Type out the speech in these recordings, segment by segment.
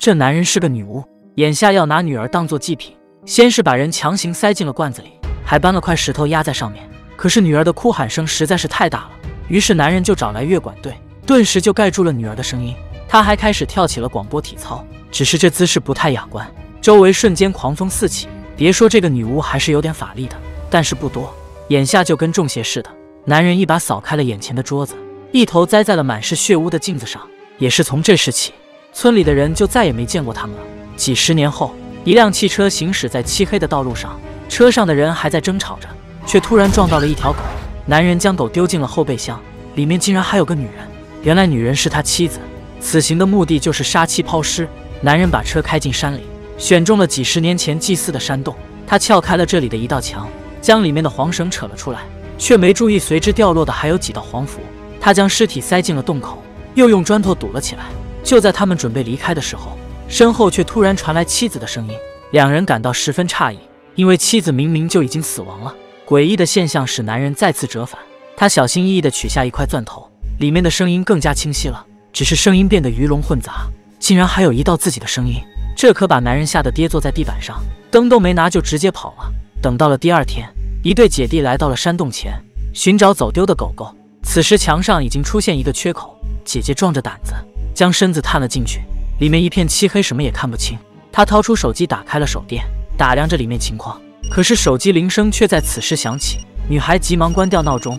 这男人是个女巫，眼下要拿女儿当做祭品，先是把人强行塞进了罐子里，还搬了块石头压在上面。可是女儿的哭喊声实在是太大了，于是男人就找来乐管队，顿时就盖住了女儿的声音。他还开始跳起了广播体操，只是这姿势不太雅观，周围瞬间狂风四起。别说这个女巫还是有点法力的，但是不多。眼下就跟中邪似的，男人一把扫开了眼前的桌子，一头栽在了满是血污的镜子上。也是从这时起，村里的人就再也没见过他们了。几十年后，一辆汽车行驶在漆黑的道路上，车上的人还在争吵着，却突然撞到了一条狗。男人将狗丢进了后备箱，里面竟然还有个女人。原来女人是他妻子，此行的目的就是杀妻抛尸。男人把车开进山里，选中了几十年前祭祀的山洞。他撬开了这里的一道墙，将里面的黄绳扯了出来，却没注意随之掉落的还有几道黄符。他将尸体塞进了洞口，又用砖头堵了起来。就在他们准备离开的时候，身后却突然传来妻子的声音。两人感到十分诧异，因为妻子明明就已经死亡了。诡异的现象使男人再次折返，他小心翼翼地取下一块钻头，里面的声音更加清晰了，只是声音变得鱼龙混杂，竟然还有一道自己的声音。这可把男人吓得跌坐在地板上，灯都没拿就直接跑了。等到了第二天，一对姐弟来到了山洞前，寻找走丢的狗狗。此时墙上已经出现一个缺口，姐姐壮着胆子将身子探了进去，里面一片漆黑，什么也看不清。她掏出手机打开了手电，打量着里面情况，可是手机铃声却在此时响起。女孩急忙关掉闹钟，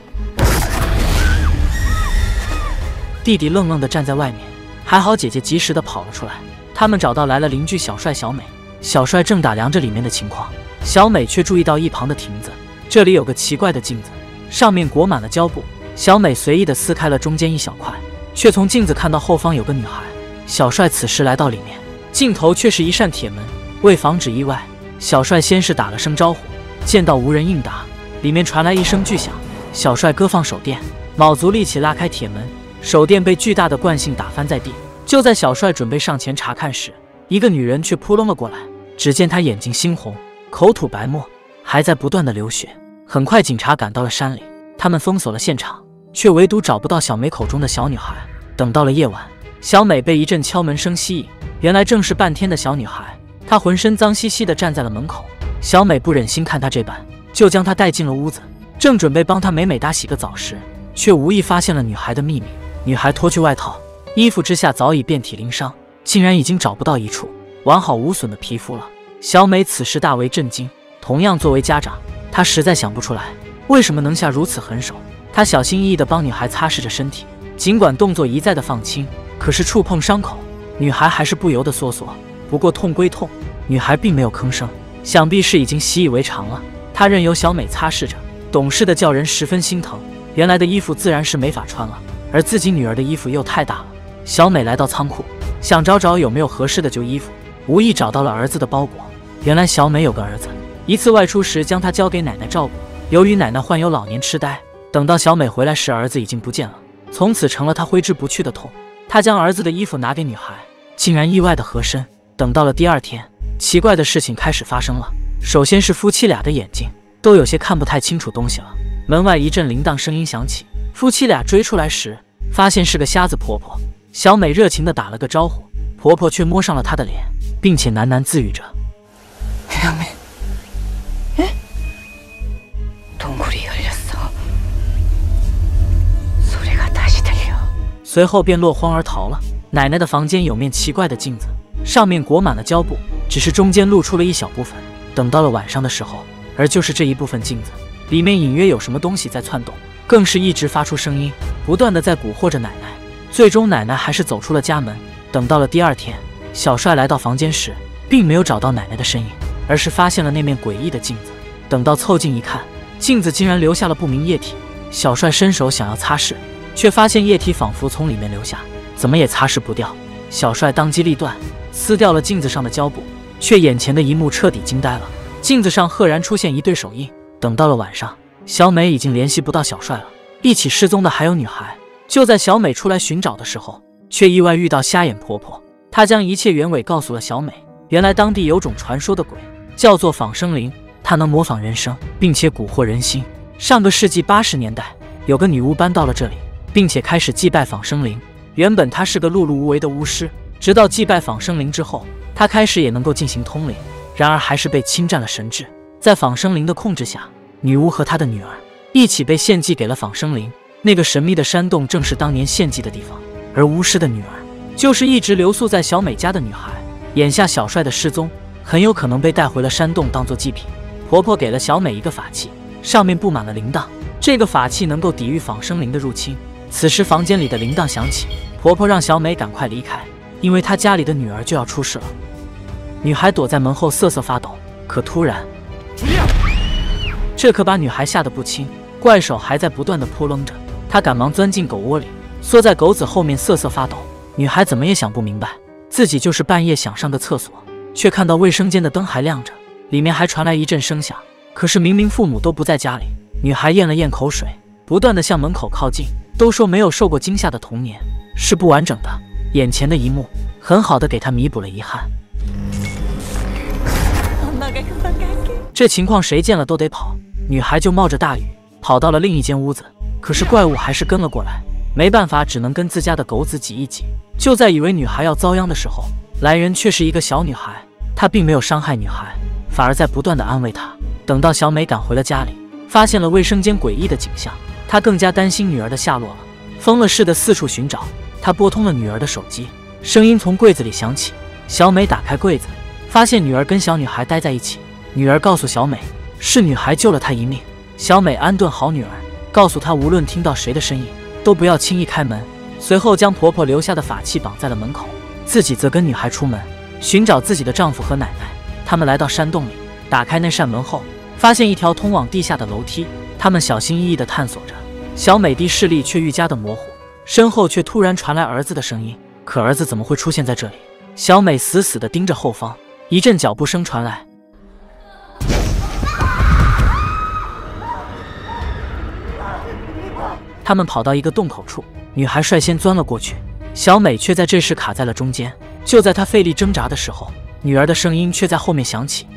弟弟愣愣地站在外面，还好姐姐及时地跑了出来。他们找到来了邻居小帅、小美。小帅正打量着里面的情况，小美却注意到一旁的亭子，这里有个奇怪的镜子，上面裹满了胶布。小美随意地撕开了中间一小块，却从镜子看到后方有个女孩。小帅此时来到里面，镜头却是一扇铁门。为防止意外，小帅先是打了声招呼，见到无人应答，里面传来一声巨响。小帅搁放手电，卯足力气拉开铁门，手电被巨大的惯性打翻在地。就在小帅准备上前查看时，一个女人却扑棱了过来。只见她眼睛猩红，口吐白沫，还在不断的流血。很快警察赶到了山里，他们封锁了现场，却唯独找不到小美口中的小女孩。等到了夜晚，小美被一阵敲门声吸引，原来正是半天的小女孩。她浑身脏兮兮的站在了门口，小美不忍心看她这般，就将她带进了屋子。正准备帮她美美打洗个澡时，却无意发现了女孩的秘密。女孩脱去外套，衣服之下早已遍体鳞伤，竟然已经找不到一处完好无损的皮肤了。小美此时大为震惊，同样作为家长，她实在想不出来为什么能下如此狠手。她小心翼翼地帮女孩擦拭着身体，尽管动作一再的放轻，可是触碰伤口，女孩还是不由得缩缩。不过痛归痛，女孩并没有吭声，想必是已经习以为常了。她任由小美擦拭着，懂事的叫人十分心疼。原来的衣服自然是没法穿了，而自己女儿的衣服又太大了。小美来到仓库，想找找有没有合适的旧衣服，无意找到了儿子的包裹。原来小美有个儿子，一次外出时将他交给奶奶照顾，由于奶奶患有老年痴呆，等到小美回来时，儿子已经不见了，从此成了她挥之不去的痛。她将儿子的衣服拿给女孩，竟然意外的合身。等到了第二天，奇怪的事情开始发生了。首先是夫妻俩的眼睛都有些看不太清楚东西了。门外一阵铃铛声音响起，夫妻俩追出来时，发现是个瞎子婆婆。小美热情地打了个招呼，婆婆却摸上了她的脸，并且喃喃自语着。随后便落荒而逃了。奶奶的房间有面奇怪的镜子，上面裹满了胶布，只是中间露出了一小部分。等到了晚上的时候，而就是这一部分镜子里面隐约有什么东西在窜动，更是一直发出声音，不断的在蛊惑着奶奶。最终奶奶还是走出了家门。等到了第二天，小帅来到房间时，并没有找到奶奶的身影，而是发现了那面诡异的镜子。等到凑近一看，镜子竟然留下了不明液体。小帅伸手想要擦拭，却发现液体仿佛从里面流下，怎么也擦拭不掉。小帅当机立断，撕掉了镜子上的胶布，却眼前的一幕彻底惊呆了。镜子上赫然出现一对手印。等到了晚上，小美已经联系不到小帅了，一起失踪的还有女孩。就在小美出来寻找的时候，却意外遇到瞎眼婆婆。她将一切原委告诉了小美。原来当地有种传说的鬼，叫做仿生灵，它能模仿人声，并且蛊惑人心。上个世纪80年代，有个女巫搬到了这里，并且开始祭拜仿生灵。原本她是个碌碌无为的巫师， 直到祭拜仿生灵之后，他开始也能够进行通灵，然而还是被侵占了神智。在仿生灵的控制下，女巫和她的女儿一起被献祭给了仿生灵。那个神秘的山洞正是当年献祭的地方，而巫师的女儿就是一直留宿在小美家的女孩。眼下小帅的失踪很有可能被带回了山洞当做祭品。婆婆给了小美一个法器，上面布满了铃铛，这个法器能够抵御仿生灵的入侵。此时房间里的铃铛响起，婆婆让小美赶快离开，因为她家里的女儿就要出事了。女孩躲在门后瑟瑟发抖，可突然，这可把女孩吓得不轻，怪手还在不断的扑棱着，她赶忙钻进狗窝里，缩在狗子后面瑟瑟发抖。女孩怎么也想不明白，自己就是半夜想上个厕所，却看到卫生间的灯还亮着，里面还传来一阵声响，可是明明父母都不在家里。女孩咽了咽口水，不断的向门口靠近。都说没有受过惊吓的童年是不完整的，眼前的一幕很好的给她弥补了遗憾。这情况谁见了都得跑，女孩就冒着大雨跑到了另一间屋子，可是怪物还是跟了过来，没办法，只能跟自家的狗子挤一挤。就在以为女孩要遭殃的时候，来人却是一个小女孩，她并没有伤害女孩，反而在不断的安慰她。等到小美赶回了家里，发现了卫生间诡异的景象，她更加担心女儿的下落了，疯了似的四处寻找。她拨通了女儿的手机，声音从柜子里响起。小美打开柜子，发现女儿跟小女孩待在一起。女儿告诉小美，是女孩救了她一命。小美安顿好女儿，告诉她无论听到谁的声音，都不要轻易开门。随后将婆婆留下的法器绑在了门口，自己则跟女孩出门寻找自己的丈夫和奶奶。他们来到山洞里，打开那扇门后，发现一条通往地下的楼梯。他们小心翼翼地探索着，小美的视力却愈加的模糊，身后却突然传来儿子的声音。可儿子怎么会出现在这里？小美死死地盯着后方，一阵脚步声传来。他们跑到一个洞口处，女孩率先钻了过去，小美却在这时卡在了中间。就在她费力挣扎的时候，女儿的声音却在后面响起。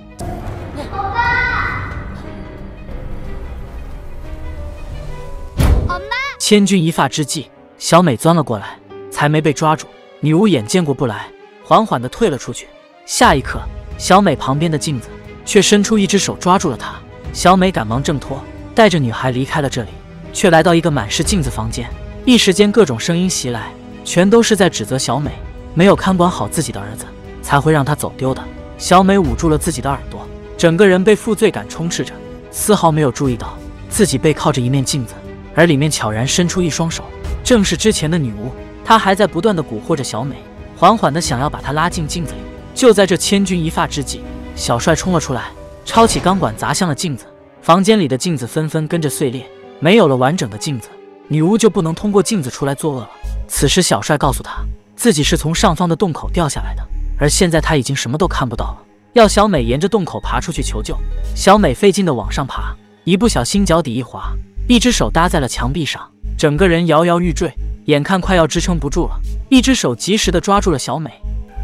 千钧一发之际，小美钻了过来，才没被抓住。女巫眼见过不来，缓缓地退了出去。下一刻，小美旁边的镜子却伸出一只手抓住了她。小美赶忙挣脱，带着女孩离开了这里，却来到一个满是镜子房间。一时间各种声音袭来，全都是在指责小美没有看管好自己的儿子，才会让他走丢的。小美捂住了自己的耳朵，整个人被负罪感充斥着，丝毫没有注意到自己背靠着一面镜子，而里面悄然伸出一双手，正是之前的女巫。她还在不断地蛊惑着小美，缓缓地想要把她拉进镜子里。就在这千钧一发之际，小帅冲了出来，抄起钢管砸向了镜子，房间里的镜子纷纷跟着碎裂。没有了完整的镜子，女巫就不能通过镜子出来作恶了。此时小帅告诉她，自己是从上方的洞口掉下来的，而现在他已经什么都看不到了，要小美沿着洞口爬出去求救。小美费劲地往上爬，一不小心脚底一滑，一只手搭在了墙壁上，整个人摇摇欲坠，眼看快要支撑不住了。一只手及时地抓住了小美。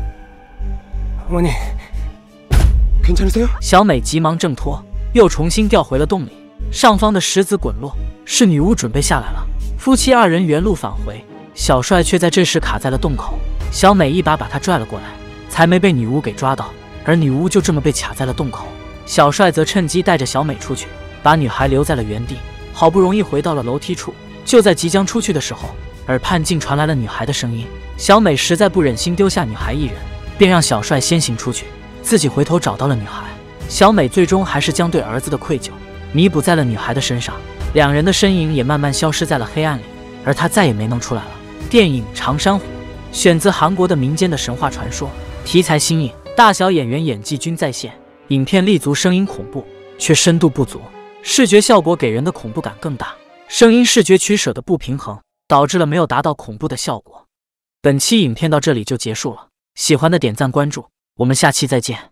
小美急忙挣脱，又重新掉回了洞里。上方的石子滚落，是女巫准备下来了。夫妻二人原路返回，小帅却在这时卡在了洞口。小美一把把他拽了过来，才没被女巫给抓到，而女巫就这么被卡在了洞口。小帅则趁机带着小美出去，把女孩留在了原地。好不容易回到了楼梯处，就在即将出去的时候，耳畔竟传来了女孩的声音。小美实在不忍心丢下女孩一人，便让小帅先行出去，自己回头找到了女孩。小美最终还是将对儿子的愧疚弥补在了女孩的身上，两人的身影也慢慢消失在了黑暗里，而她再也没能出来了。电影《长山虎》选自韩国的民间的神话传说，题材新颖，大小演员演技均在线，影片立足声音恐怖，却深度不足，视觉效果给人的恐怖感更大，声音视觉取舍的不平衡，导致了没有达到恐怖的效果。本期影片到这里就结束了，喜欢的点赞关注，我们下期再见。